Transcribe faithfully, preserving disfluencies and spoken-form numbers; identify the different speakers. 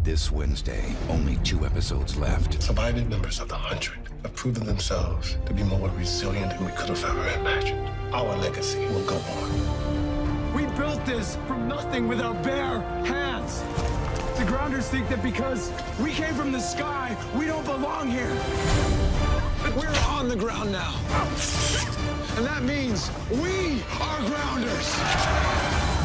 Speaker 1: This Wednesday, only two episodes left.
Speaker 2: Surviving members of the Hundred have proven themselves to be more resilient than we could have ever imagined. Our legacy will go on.
Speaker 3: We built this from nothing with our bare hands. The grounders think that because we came from the sky, we don't belong here. But we're on the ground now. And that means we are grounders.